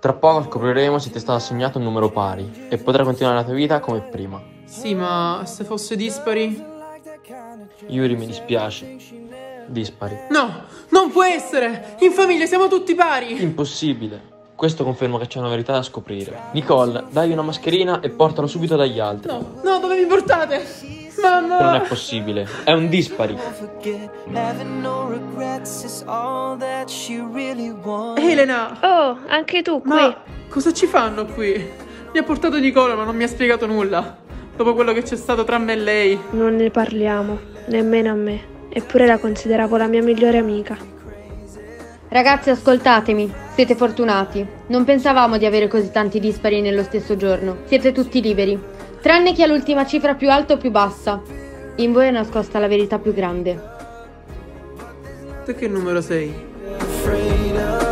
Tra poco scopriremo se ti è stato assegnato un numero pari e potrai continuare la tua vita come prima. Sì, ma se fosse dispari? Yuri, mi dispiace. Dispari. No, non può essere! In famiglia siamo tutti pari! Impossibile. Questo conferma che c'è una verità da scoprire. Nicole, dai una mascherina e portalo subito dagli altri. No, no, dove mi portate? Mamma! Non è possibile, è un dispari. Elena! Oh, anche tu qui. Ma cosa ci fanno qui? Mi ha portato Nicola, ma non mi ha spiegato nulla. Dopo quello che c'è stato tra me e lei. Non ne parliamo, nemmeno a me. Eppure la consideravo la mia migliore amica. Ragazzi, ascoltatemi, siete fortunati. Non pensavamo di avere così tanti dispari nello stesso giorno. Siete tutti liberi, tranne chi ha l'ultima cifra più alta o più bassa. In voi è nascosta la verità più grande. Te che numero sei?